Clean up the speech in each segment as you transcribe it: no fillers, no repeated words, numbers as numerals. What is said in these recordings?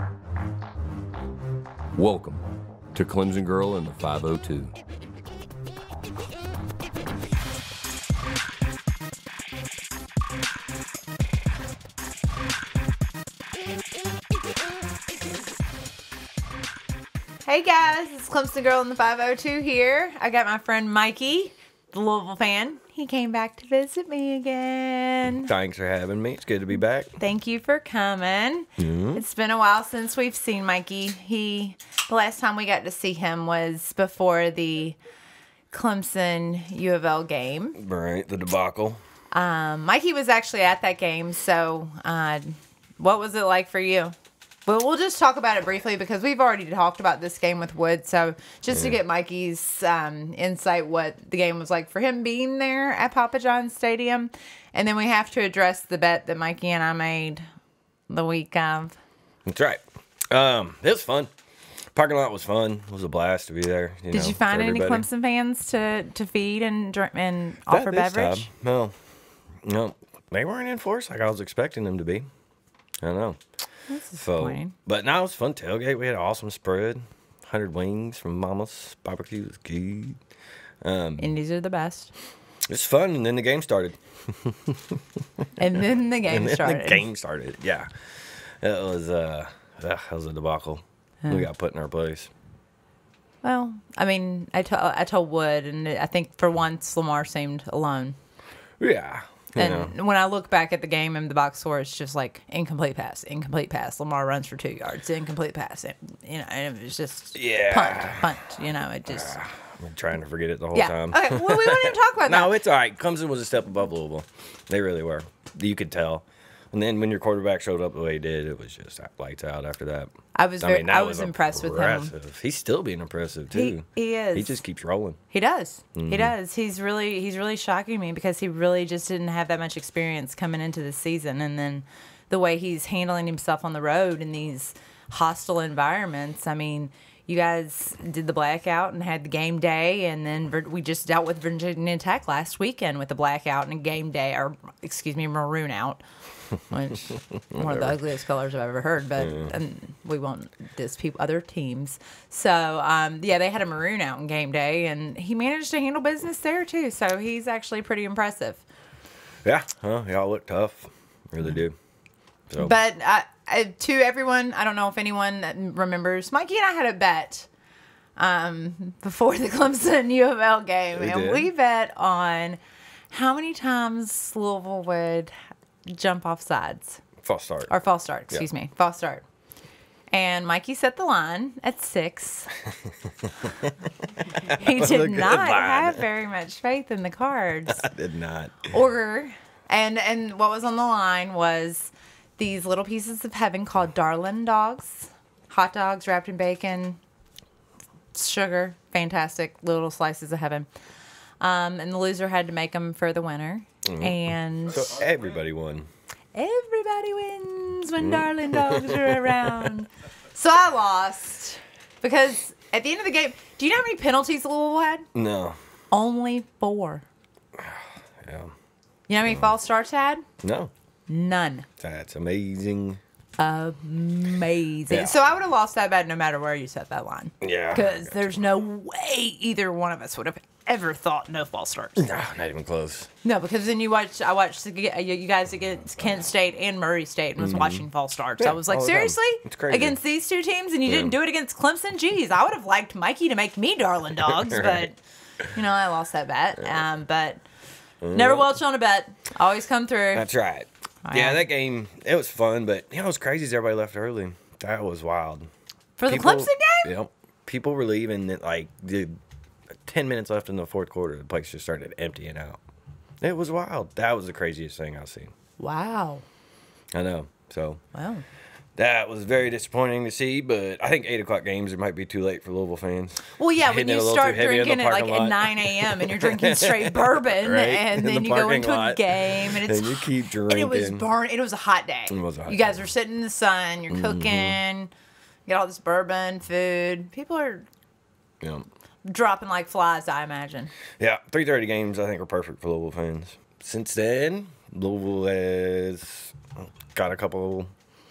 Welcome to Clemson Girl in the 502. Hey guys, it's Clemson Girl in the 502 here. I got my friend Mikey, the Louisville fan. He came back to visit me again. Thanks for having me. It's good to be back. Thank you for coming. It's been a while since we've seen Mikey. The last time we got to see him was before the Clemson U of L game. Right, the debacle. Mikey was actually at that game, so what was it like for you? Well, we'll just talk about it briefly because we've already talked about this game with Wood. So just to get Mikey's insight what the game was like for him being there at Papa John's Stadium. And then we have to address the bet that Mikey and I made the week of. That's right. It was fun. Parking lot was fun. It was a blast to be there. Did you find any Clemson fans to feed and offer beverage? No, they weren't in force like I was expecting them to be. I don't know. That's disappointing. But no, it was fun tailgate. We had an awesome spread. 100 wings from Mama's. Barbecue was good. Indies are the best. It's fun, and then the game started. And then the game started. Yeah. That was a debacle. We got put in our place. Well, I mean, I told Wood, and I think for once Lamar seemed alone. Yeah. And when I look back at the game in the box score, it's just like incomplete pass. Lamar runs for 2 yards. Incomplete pass. And it was just punt. It just. I'm trying to forget it the whole time. Okay, well, we won't even talk about that. No, it's all right. Clemson was a step above Louisville. They really were. You could tell. And then when your quarterback showed up the way he did, it was just lights out after that. I was impressed with him. He's still being impressive too. He is. He just keeps rolling. He does. He does. He's really shocking me because he really just didn't have that much experience coming into the season, and then the way he's handling himself on the road in these hostile environments. I mean, you guys did the blackout and had the game day, and then we just dealt with Virginia Tech last weekend with the blackout and a game day, maroon out. Which one of the ugliest colors I've ever heard, but we won't diss other teams. So, they had a maroon out in game day, and he managed to handle business there, too. So, he's actually pretty impressive. Yeah, y'all look tough. Really do. So. But to everyone, I don't know if anyone remembers, Mikey and I had a bet before the Clemson U of L game. We bet on how many times Louisville would jump off sides. False start. Or false start, excuse me. False start. And Mikey set the line at 6. He did not have very much faith in the cards. I did not. And what was on the line was these little pieces of heaven called Darlin dogs. Hot dogs wrapped in bacon, sugar, fantastic little slices of heaven. And the loser had to make them for the winner. And so everybody won. Everybody wins when Darlin dogs are around. So I lost because at the end of the game, do you know how many penalties Louisville had? No. Only 4. Yeah. You know how many false starts had? No. None. That's amazing. Amazing. Yeah. So I would have lost that bet no matter where you set that line. Yeah. Because there's no way either one of us would have ever thought no false starts. No, not even close. No, because then I watched you guys against Kent State and Murray State and was watching false starts. Yeah, I was like, seriously? It's crazy. Against these two teams, and you didn't do it against Clemson? Jeez, I would have liked Mikey to make me Darlin dogs, Right. but I lost that bet. But never welch on a bet. Always come through. That's right. Yeah, that game, it was fun, but it was crazy as everybody left early. That was wild. For the Clemson game? Yep. People were leaving at 10 minutes left in the fourth quarter. The place just started emptying out. It was wild. That was the craziest thing I've seen. Wow. I know. So, wow. That was very disappointing to see, but I think 8 o'clock games, it might be too late for Louisville fans. Well, yeah, when you start drinking it at 9 a.m. and you're drinking straight bourbon, right? and then you go into a game, and it's you keep drinking. And it was burning. It was a hot day. It was a hot You guys are sitting in the sun, you're cooking, you got all this bourbon, food. People are dropping like flies, I imagine. Yeah, 3:30 games, I think, are perfect for Louisville fans. Since then, Louisville has got a couple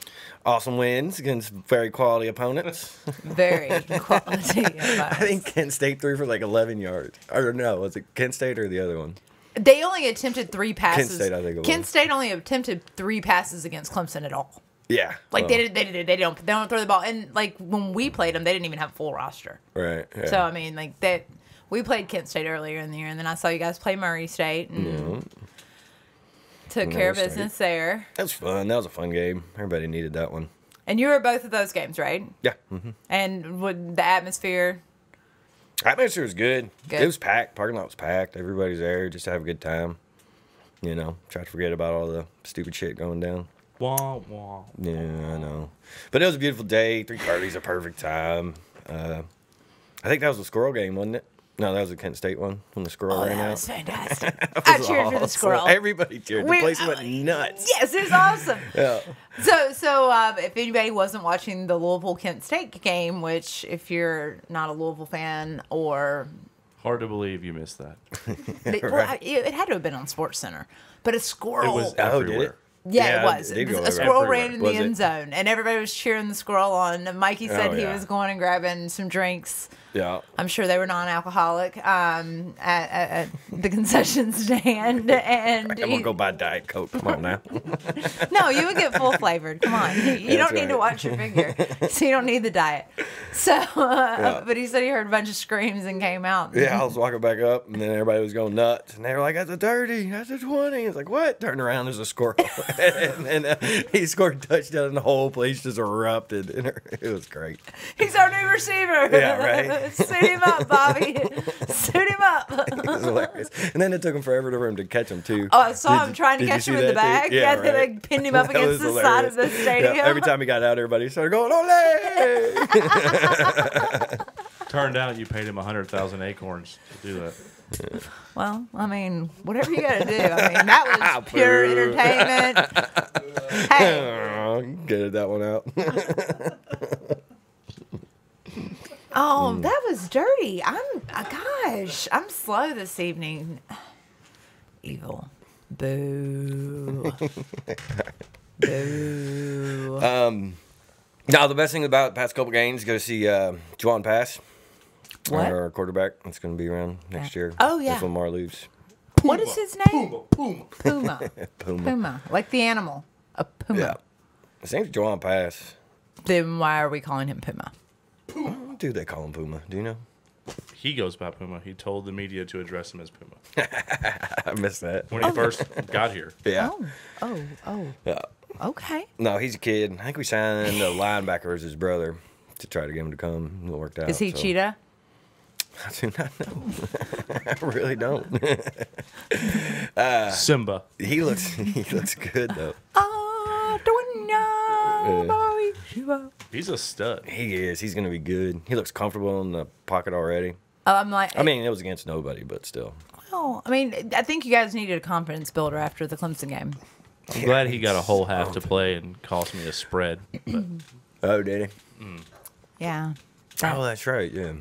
Awesome wins against very quality opponents. Very quality. I think Kent State threw for like 11 yards. Or no, was it Kent State or the other one? They only attempted 3 passes. Kent State, I think it was. Kent State only attempted 3 passes against Clemson at all. Yeah. Like they don't throw the ball, and like when we played them, they didn't even have a full roster. Right. Yeah. So I mean, like that, we played Kent State earlier in the year, and then I saw you guys play Murray State and took care of business there. That was fun. That was a fun game. Everybody needed that one. And you were at both of those games, right? Yeah. Mm-hmm. And with the atmosphere. Atmosphere was good. Good. It was packed. Parking lot was packed. Everybody's there just to have a good time. You know, try to forget about all the stupid shit going down. Wah, wah. Yeah, I know. But it was a beautiful day. 3:30's a perfect time. I think that was the squirrel game, wasn't it? No, that was the Kent State one when the squirrel ran That out. was fantastic. That I was cheered for the awesome. squirrel. Everybody cheered. The place went nuts. Yes, it was awesome. Yeah. So if anybody wasn't watching the Louisville Kent State game, which if you're not a Louisville fan or Hard to believe you missed that. it had to have been on Sports Center, but a squirrel. It was Oh, did everywhere. it? Yeah, it was. did go A everywhere. squirrel ran in the Was end it? zone, and everybody was cheering the squirrel on. Mikey said Oh, he yeah. was going and grabbing some drinks. Yeah. I'm sure they were non-alcoholic at the concession stand, and I'm going to go buy Diet Coke. Come on now. no, you would get full flavored. Come on, you don't need to right. watch your figure, so you don't need the diet. So, but he said he heard a bunch of screams and came out. Yeah, I was walking back up, and then everybody was going nuts. And they were like, that's a 30, that's a 20. It's like, what? Turn around, there's a squirrel. and he scored a touchdown, and the whole place just erupted. And it was great. He's our new receiver. Yeah, right. Suit him up, Bobby. Suit him up. It was hilarious. And then it took him forever for him to catch him, too. Oh, I saw him Did- trying to did you catch him see in the that, too? bag. Yeah, They right. pinned him up That against was the side of the hilarious. stadium. Yeah, every time he got out, everybody started going, ole! Turned out you paid him 100,000 acorns to do that. Well, I mean, whatever you got to do. I mean, that was pure entertainment. Hey. Get that one out. Oh, that was dirty. Gosh, I'm slow this evening. Evil. Boo. Boo. No, the best thing about the past couple games is go see Juwan Pass. What? Our quarterback that's going to be around next year. Oh, yeah. If Lamar leaves. What is his name? Puma. Puma. Puma. Like the animal. A puma. Yeah. His name's Juwan Pass. Then why are we calling him Puma? What do they call him Puma? Do you know? He goes by Puma. He told the media to address him as Puma I missed that. when he first got here. Yeah. Oh. Yeah. Okay. No, he's a kid. I think we signed a linebacker as his brother to try to get him to come. It worked out. Is he so. Cheetah? I do not know. I really don't. Simba. He looks good though. He's a stud. He is. He's gonna be good. He looks comfortable in the pocket already. I'm like, I mean, it was against nobody, but still. well, I mean, I think you guys needed a confidence builder after the Clemson game. I'm glad he got a whole half to play and cost me a spread. But Oh, did he? Yeah. Oh, that's right. Yeah.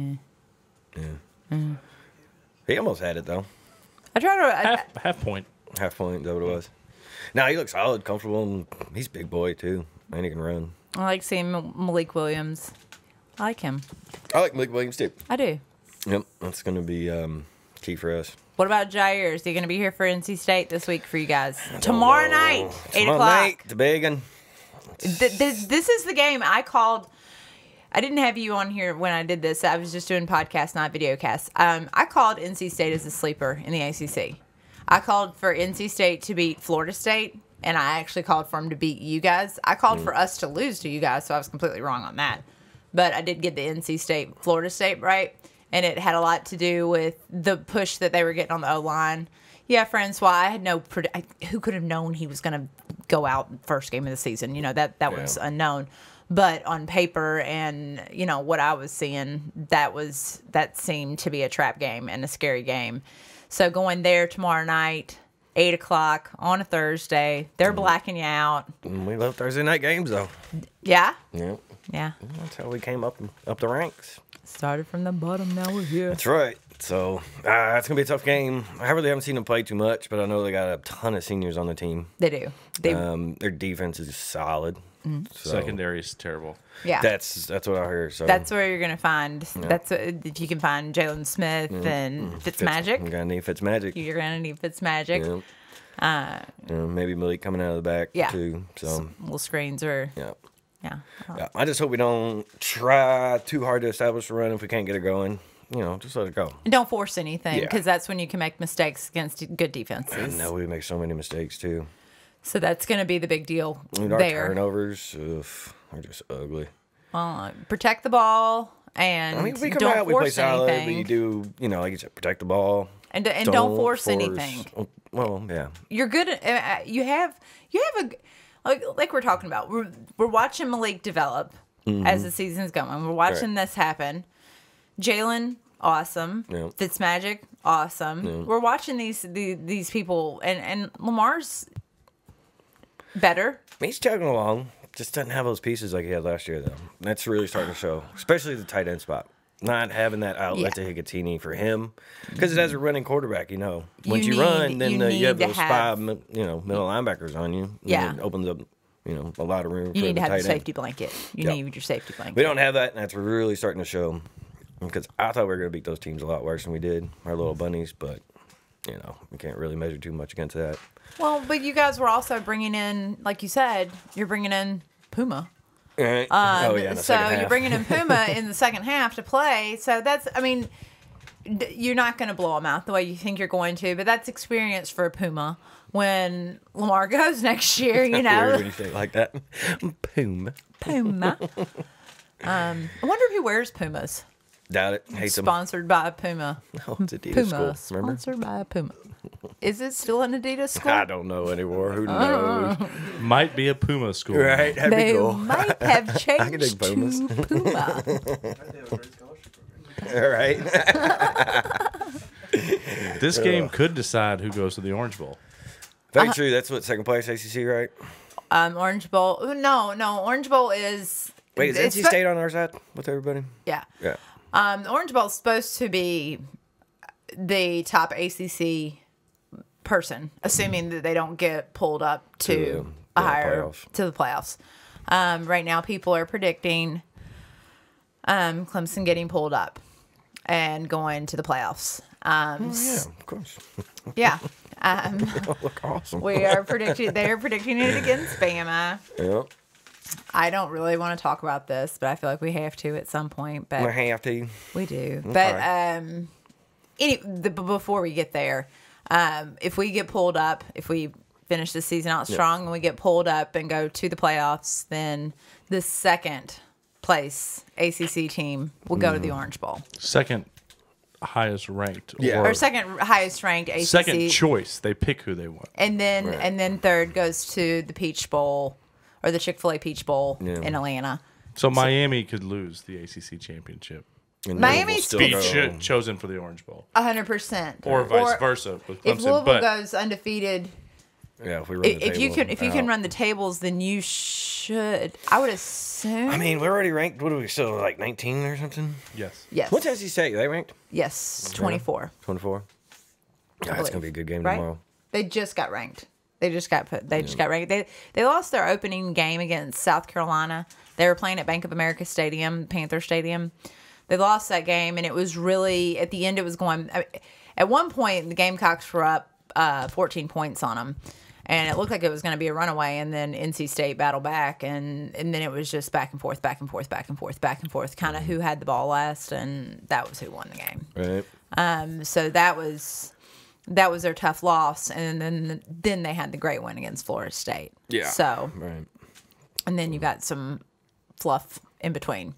He almost had it though. I try to. half point. Half point. Is that what it was? No, he looks solid, comfortable, and he's a big boy too. And he can run. I like seeing Malik Williams. I like him. I like Malik Williams too. I do. Yep, that's gonna be key for us. What about Jair? Is he going to be here for NC State this week for you guys? Tomorrow night, 8 Tomorrow o'clock. night, the big one. This is the game I called. I didn't have you on here when I did this. I was just doing podcast, not video cast. I called NC State as a sleeper in the ACC. I called for NC State to beat Florida State, and I actually called for them to beat you guys. I called for us to lose to you guys, so I was completely wrong on that. But I did get the NC State, Florida State right, and it had a lot to do with the push that they were getting on the O-line. Yeah, Francois, I had no who could have known he was going to go out first game of the season. You know, that was unknown. But on paper and, you know, what I was seeing, that seemed to be a trap game and a scary game. So going there tomorrow night, 8 o'clock on a Thursday, they're blacking you out. We love Thursday night games though. Yeah? Yep. Yeah. That's how we came up the ranks. Started from the bottom, now we're here. That's right. So it's gonna be a tough game. I really haven't seen them play too much, but I know they got a ton of seniors on the team. They do. Their defense is solid. So Secondary is terrible. Yeah. that's what I heard. So That's where you're going to find. That's if you can find Jalen Smith and Fitzmagic. You're gonna need Fitzmagic. You're going to need Fitzmagic. Yeah. Maybe Malik coming out of the back Yeah. too. So Some little screens or yeah. yeah. Yeah, I just hope we don't try too hard to establish a run if we can't get it going. Just let it go. And don't force anything Yeah. because that's when you can make mistakes against good defenses. I know we make so many mistakes too. So that's going to be the big deal And our there. turnovers are just ugly. Protect the ball and We come don't out, we play force solid, anything. but you do, like you said, protect the ball. And don't force anything. Well, yeah. You're good at, you have a like we're talking about. We're watching Malik develop as the season's going. We're watching this happen. Jalen, awesome. Yeah. Fitzmagic, awesome. Yeah. We're watching these people, and Lamar's better. He's chugging along. Just doesn't have those pieces like he had last year, though. That's really starting to show, especially the tight end spot. Not having that outlet to Hickatini for him, because as a running quarterback, once you run, then you have those five, middle linebackers on you. And it opens up, a lot of room. You for need to the have tight your end. safety blanket. You need your safety blanket. We don't have that, and that's really starting to show. Because I thought we were going to beat those teams a lot worse than we did, our little bunnies, but we can't really measure too much against that. Well, but you guys were also bringing in, like you said, you're bringing in Puma. Right. So you're bringing in Puma in the second half to play. So that's, you're not going to blow them out the way you think you're going to, but that's experience for Puma when Lamar goes next year, Weird when you say it like that. Puma. I wonder who wears Pumas. Doubt it. Hate them. Sponsored by Puma. Oh, it's Adidas Puma. school. Remember? Sponsored by Puma. Is it still an Adidas school? I don't know anymore. Who knows? Might be a Puma school. Right? That'd be They cool. might have I can changed dig Pumas. to Puma. All right. This game could decide who goes to the Orange Bowl. Very true. That's what second place ACC, right? Orange Bowl. No. Orange Bowl is. Wait, is NC State on our side with everybody? Yeah. Yeah. The Orange Bowl is supposed to be the top ACC person, assuming that they don't get pulled up to a higher playoffs. to the playoffs. Right now, people are predicting Clemson getting pulled up and going to the playoffs. Yeah, of course. Yeah. Look awesome. They're predicting it against Bama. Yep. I don't really want to talk about this, but I feel like we have to at some point. But We have to. we do. Okay. But before we get there, if we get pulled up, if we finish the season out strong and we get pulled up and go to the playoffs, then the second place ACC team will go to the Orange Bowl. Second highest ranked. Yeah. Or second highest ranked ACC. Second choice. They pick who they want. And then third goes to the Peach Bowl or the Chick-fil-A Peach Bowl in Atlanta. So Miami could lose the ACC championship. And Miami's Louisville still Be go. chosen for the Orange Bowl. 100%. Or vice versa with If Clemson. Louisville But goes undefeated, Yeah, if we run the if you table can out. run the tables, then you should. I would assume. I mean, we're already ranked. What are we still like 19 or something? yes. yes. What's SC State? They ranked Yes, 24. 24. Yeah, that's gonna be a good game Right? tomorrow. They just got ranked. They just got ranked. They lost their opening game against South Carolina. They were playing at Bank of America Stadium, Panther Stadium. They lost that game, and it was really at the end. It was going. At one point, the Gamecocks were up 14 points on them, and it looked like it was going to be a runaway. And then NC State battled back, and then it was just back and forth, kind of who had the ball last, and that was who won the game. Right. So that was their tough loss, and then they had the great win against Florida State. Yeah. So, Right. and then you got some fluff in between.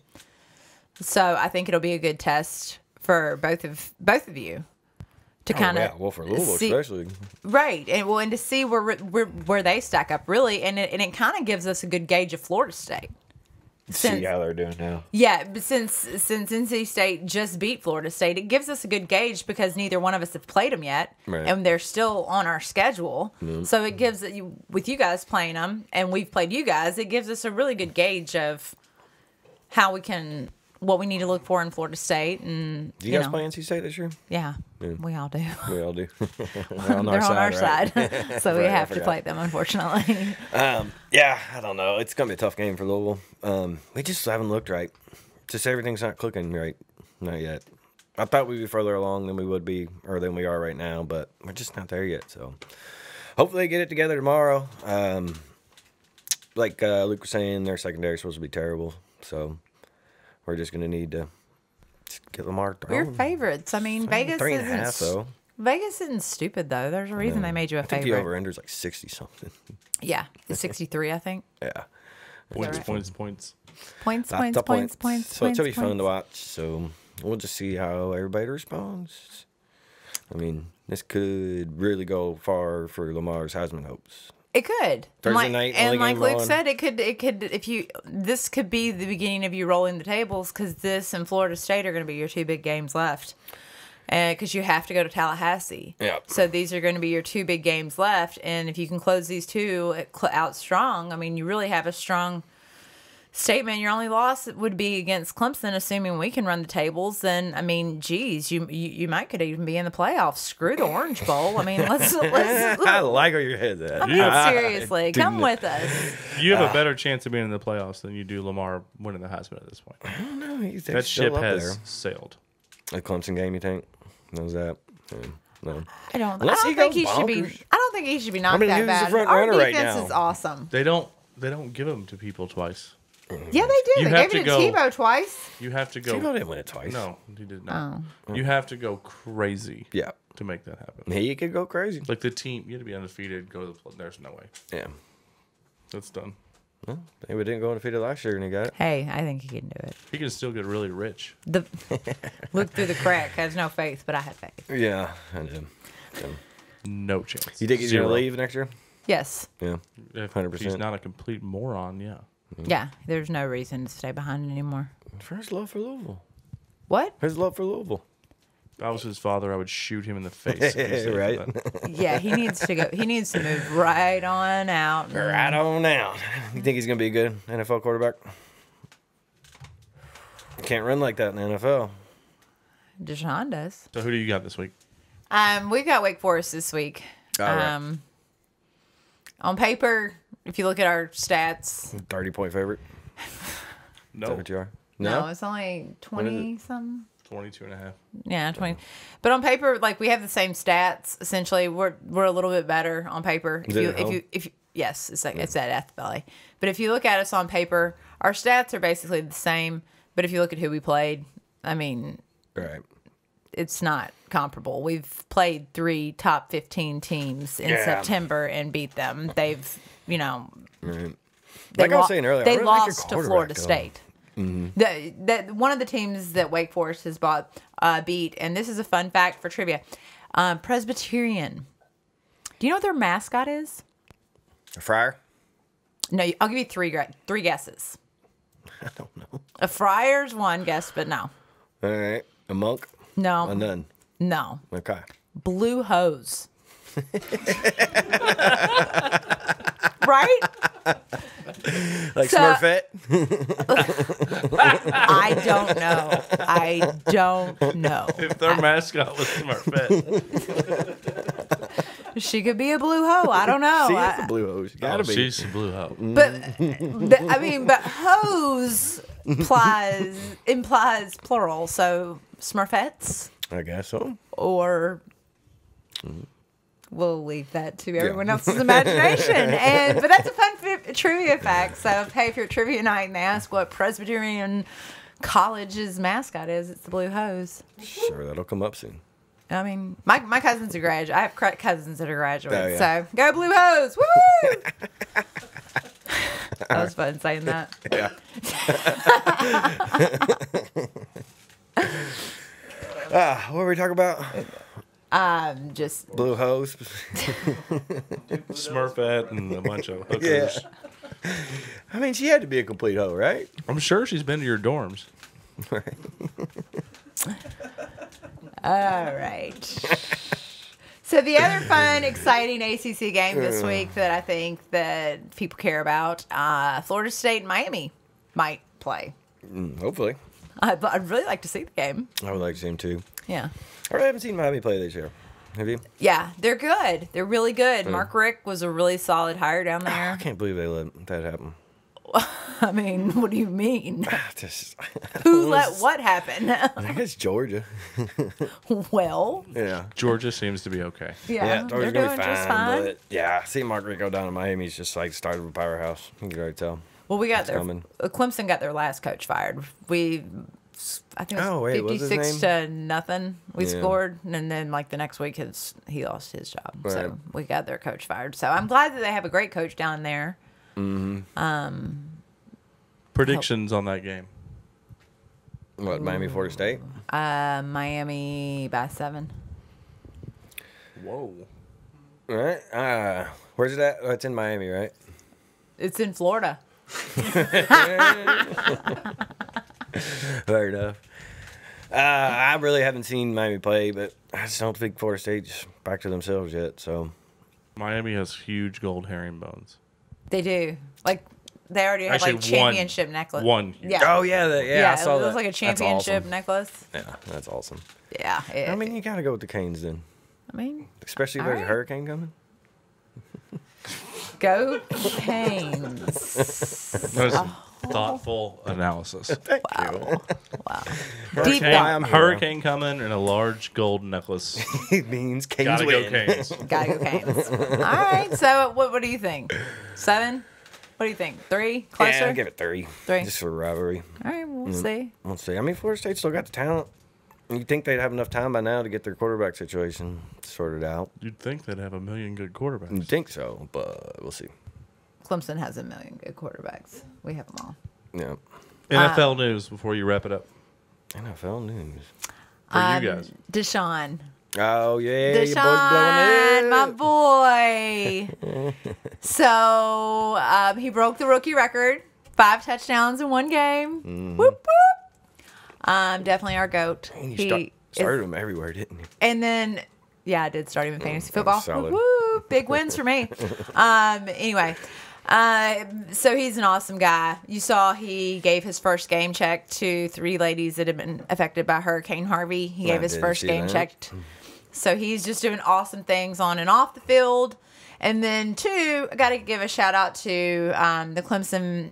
So I think it'll be a good test for both of you to kind of Well, for Louisville especially. right, and to see where they stack up really, and it kind of gives us a good gauge of Florida State. See how they're doing now. Yeah, but since NC State just beat Florida State, it gives us a good gauge because neither one of us have played them yet, Right. and they're still on our schedule. So it gives with you guys playing them, and we've played you guys. It gives us a really good gauge of how we can what we need to look for in Florida State. And Do you guys play NC State this year? Yeah, we all do. We all do. They're on our side, so we have to play them, unfortunately. Yeah, I don't know. It's gonna be a tough game for Louisville. We just haven't looked right. Just everything's not clicking right. Not yet. I thought we'd be further along than we would be, or than we are right now, but we're just not there yet. So hopefully they get it together tomorrow. Like Luke was saying, their secondary is supposed to be terrible. So we're just going to need to get Lamar thrown. We're favorites. I mean, Vegas 3.5, though. Vegas isn't stupid, though. There's a reason they made you a favorite. I think the over-under is like 60-something. Yeah, it's 63, I think. Yeah. Points. Points. So it'll be fun to watch. So we'll just see how everybody responds. I mean, this could really go far for Lamar's Heisman hopes. It could. Thursday night, and like Luke on. said, it could. This could be the beginning of you rolling the tables, because this and Florida State are going to be your two big games left. Because you have to go to Tallahassee. Yeah. So these are going to be your two big games left, and if you can close these two out strong, I mean, you really have a strong statement. Your only loss would be against Clemson, assuming we can run the tables. Then, I mean, geez, you might could even be in the playoffs. Screw the Orange Bowl. I mean, let's I like where your head's at. I mean, seriously, come with us. You have a better chance of being in the playoffs than you do Lamar winning the Heisman at this point. I don't know. That ship has sailed. A Clemson game, you think? Knows that? No. I don't Unless think he he should be. bonkers. I don't think he should be knocked who's that the bad. front Our runner right defense now? is awesome. They don't give them to people twice. Yeah, they do. You They have gave it to to go- Tebow twice. You have to go. Tebow didn't win it twice. No, he did not. You have to go crazy. Yeah. To make that happen. He could go crazy. Like the team, you had to be undefeated. Go to the. There's no way. Yeah. That's done. Well, he didn't go undefeated last year, and he got it. Hey, I think he can do it. He can still get really rich. Look through the crack. Has no faith, but I have faith. Yeah, I did. No chance. You think he's going to leave next year? Yes. Yeah. If 100%. he's not a complete moron, yeah. Yeah. There's no reason to stay behind anymore. For his love for Louisville. What? His love for Louisville. If I was his father, I would shoot him in the face. If he said Right. that. Yeah, he needs to go. He needs to move right on out. Right on out. You think he's going to be a good NFL quarterback? Can't run like that in the NFL. Deshaun does. So who do you got this week? We've got Wake Forest this week. All right. On paper, if you look at our stats, 30-point favorite. No. Is that what you are? no, it's only 20 something. 22.5. Yeah, 20. But on paper, like, we have the same stats. Essentially, we're a little bit better on paper. Is it at home? Yes, it's at Death Valley. But if you look at us on paper, our stats are basically the same. But if you look at who we played, I mean, Right. it's not comparable. We've played 3 top 15 teams in September and beat them. They've, Right. Like I was saying earlier, I they really like your lost to quarterback, Florida though. State. Mm-hmm. One of the teams that Wake Forest has beat, and this is a fun fact for trivia, Presbyterian. Do you know what their mascot is? A friar? No, I'll give you three guesses. I don't know. A friar's one guess, but no. All right. A monk? No. A nun? No. Okay. Blue hose. Right? Like So- Smurfette? I don't know. If their mascot was Smurfette. She could be a blue hoe. I don't know. See, it's a blue hose. Gotta be. She's a blue hoe. But hose implies plural. So Smurfettes, I guess so. or we'll leave that to everyone else's imagination. But that's a fun trivia fact. So hey, if you're at trivia night and they ask what Presbyterian College's mascot is, it's the blue hose. Sure, that'll come up soon. I mean, my cousin's a graduate. I have cousins that are graduates. Oh, yeah. So go blue hose! Woo! That was fun saying that. Yeah. What were we talking about? Just Blue hose. Smurfette and a bunch of hookers. Yeah. I mean, she had to be a complete hoe, right? I'm sure she's been to your dorms. all right. So the other fun, exciting ACC game this week that I think that people care about, Florida State and Miami might play. Hopefully. I'd really like to see the game. I would like to see him too. Yeah. I really haven't seen Miami play this year. Have you? Yeah, they're good. They're really good. Mark Richt was a really solid hire down I there. can't believe they let that happen. I mean, what do you mean? Just, Who let what happen? I guess Georgia. Well, Yeah. Georgia seems to be okay. yeah, Georgia's they're gonna doing be just fine. fine. But yeah, seeing Mark Richt go down to Miami is just like started with a powerhouse. You can already tell. Well, we got It's their coming. Clemson got their last coach fired. I think it was Oh, wait, what's his 56 to nothing. We Yeah. scored, and then like the next week, he lost his job. Right. So we got their coach fired. So I'm glad that they have a great coach down there. Predictions on that game. What, Miami, Florida State? Miami by 7. Whoa. All right. Where's it at? Oh, it's in Miami, right? It's in Florida. Fair enough. I really haven't seen Miami play, but I just don't think Florida State's back to themselves yet. So Miami has huge gold herringbones. They do. Like they already have Actually, like championship necklace. one. Yeah. Oh yeah, I saw it that. was like a That's championship awesome. necklace. Yeah, that's awesome. Yeah. I mean, you gotta go with the Canes then, especially if All there's a right. hurricane coming. Go Canes. That was some thoughtful analysis. Wow. Hurricane. Deep thought. I'm here. Hurricane coming and a large gold necklace. It means Canes Gotta go win. Canes. Gotta go Canes. All right. So what do you think? 7? What do you think? 3? Closer? Yeah, I'll give it 3. 3. Just for rivalry. All right. We'll see. We'll see. I mean, Florida State still got the talent. You'd think they'd have enough time by now to get their quarterback situation sorted out. You'd think they'd have a million good quarterbacks. You'd think so, but we'll see. Clemson has a million good quarterbacks. We have them all. Yeah. NFL news before you wrap it up NFL news. for you guys. Deshaun. Oh, yeah. Your boy's Deshaun, my blowing it. boy. So he broke the rookie record. 5 touchdowns in 1 game. Whoop, whoop. Definitely our GOAT. And He you started is- him everywhere, didn't you? And then, yeah, I did start him in fantasy that was football. solid. Woo, big wins for me. Anyway, so he's an awesome guy. You saw he gave his first game check to 3 ladies that had been affected by Hurricane Harvey. He gave his didn't first see game that. check. So he's just doing awesome things on and off the field. And then 2, I got to give a shout out to the Clemson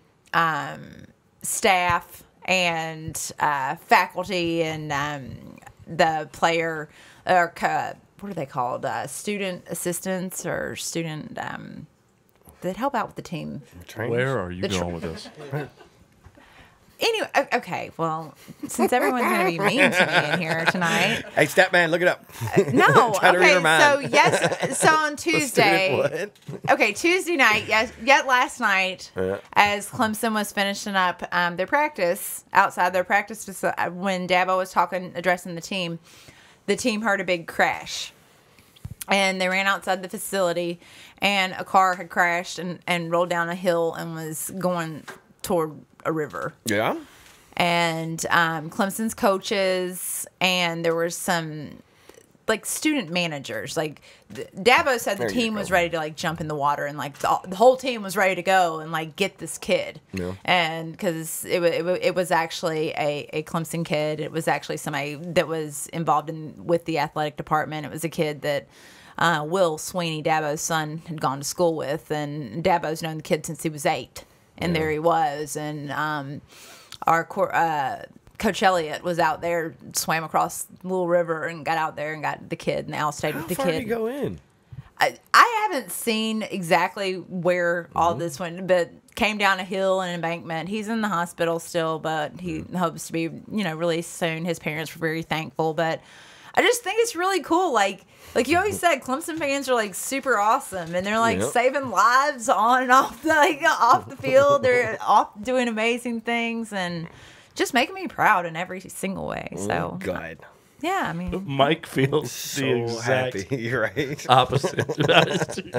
staff and faculty and the player or what are they called? Student assistants or student that help out with the team. Trainers? Where are you The going with this? Anyway, okay. Well, since everyone's going to be mean to me in here tonight, Hey, stat man, look it up. no. Try to read her Okay, mind. so on Tuesday. What? Okay, Tuesday night, yet last night, Yeah. as Clemson was finishing up their practice, outside their practice, when Dabo was addressing the team heard a big crash. And they ran outside the facility, and a car had crashed and rolled down a hill and was going toward a river. Yeah. And Clemson's coaches, and there were some like student managers. Like Dabo said, the There you team go. was ready to like jump in the water, and like the whole team was ready to go and like get this kid. Yeah. And because it was actually a Clemson kid. It was actually somebody that was involved with the athletic department. It was a kid that Will Sweeney, Dabo's son, had gone to school with, and Dabo's known the kid since he was 8. And there he was, and our Coach Elliott was out there, swam across the little river, and got out there and got the kid, and Al stayed How with the far kid. did you go in? I haven't seen exactly where all this went, but came down a hill and embankment. He's in the hospital still, but he hopes to be, released soon. His parents were very thankful, but I just think it's really cool. Like you always said, Clemson fans are like super awesome, and they're like Yep. saving lives on and off the field. They're off doing amazing things and just making me proud in every single way. So God. yeah, I mean, Mike feels the So exact happy. You're right. opposite about his team.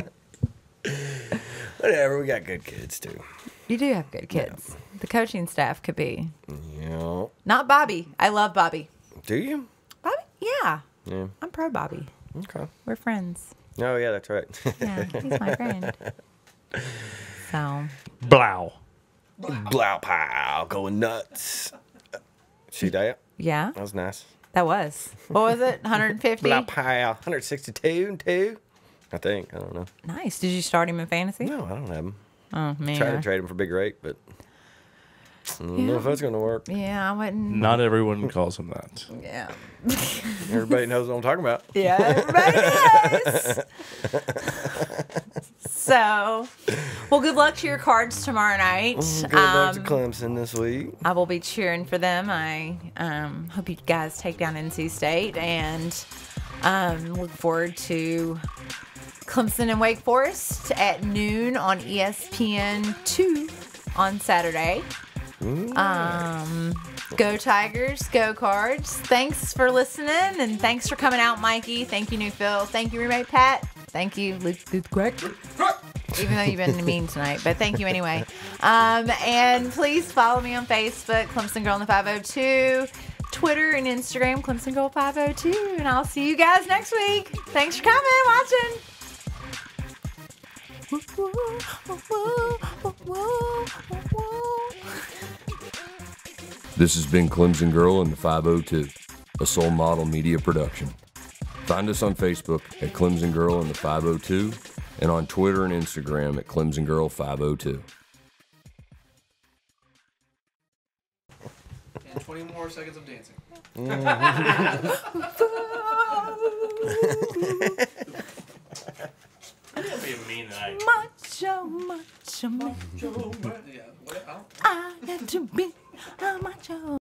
Whatever. We got good kids too. you do have good kids. The coaching staff could be Yeah. not Bobby. I love Bobby. Do you? Bobby, yeah, Yeah. I'm pro Bobby. Okay. We're friends. Oh yeah, that's right. Yeah, he's my friend. So Blow. Blow pow, going nuts. She did. Yeah, That was nice. that was. What was it? 150. Blah, pow. 162 and 2. I think. I don't know. Nice. Did you start him in fantasy? No, I don't have him. Oh man. Tried to trade him for big rate, but I don't know if that's going to work. Yeah, I wouldn't. Not everyone calls him that. Yeah. Everybody knows what I'm talking about. Yeah, everybody does. So, well, good luck to your Cards tomorrow night. Good luck to Clemson this week. I will be cheering for them. I hope you guys take down NC State, and look forward to Clemson and Wake Forest at noon on ESPN2 on Saturday. Go Tigers, go Cards. Thanks for listening, and thanks for coming out, Mikey. Thank you, New Phil. Thank you, roommate Pat. Thank you, Luke Greg. Even though you've been mean tonight, but thank you anyway. And please follow me on Facebook, Clemson Girl in the 502, Twitter and Instagram, Clemson Girl 502, and I'll see you guys next week. Thanks for coming, watching. This has been Clemson Girl in the 502, a Soul Model Media production. Find us on Facebook at Clemson Girl in the 502 and on Twitter and Instagram at Clemson Girl 502. And 20 more seconds of dancing. That'd be a mean night. Macho, macho, man. Yeah, what? I have to be